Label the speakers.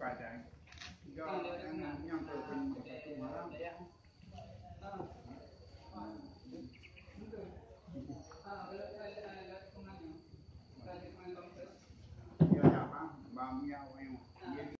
Speaker 1: kadang yang nyamperin satu malam dia apa bamia